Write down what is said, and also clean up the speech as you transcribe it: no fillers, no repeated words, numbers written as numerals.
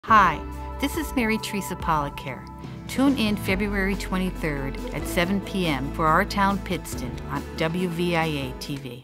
Hi, this is Mary Theresa Policare. Tune in February 23rd at 7 p.m. for Our Town Pittston on WVIA-TV.